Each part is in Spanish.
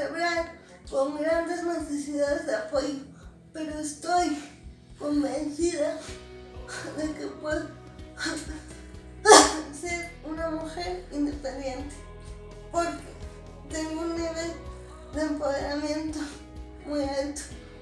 cerebral con grandes necesidades de apoyo, pero estoy convencida de que puedo ser una mujer independiente, porque tengo un nivel de empoderamiento muy alto.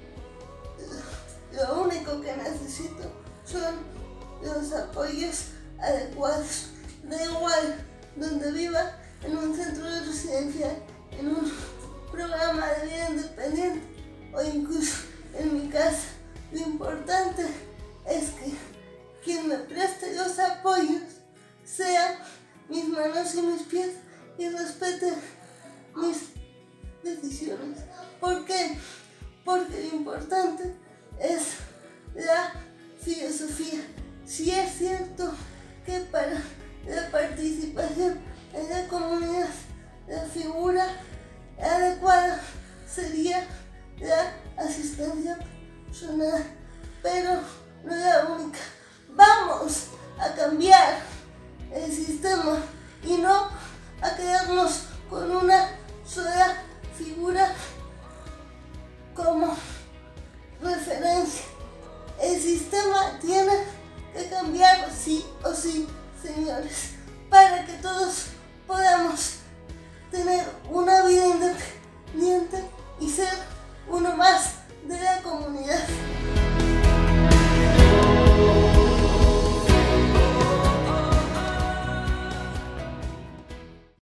Lo único que necesito son los apoyos adecuados. Da igual donde viva, en un centro residencial, en un programa de vida independiente o incluso en mi casa. Lo importante es que quien me preste los apoyos sean mis manos y mis pies y respete mis decisiones. ¿Por qué? Porque lo importante es la filosofía. Si es cierto que para la participación en la comunidad la figura adecuada sería la asistencia personal, pero no es la única. Vamos a cambiar el sistema y no a quedarnos con una sola figura como referencia. El sistema tiene que cambiar sí o sí, señores, para que todos podamos tener una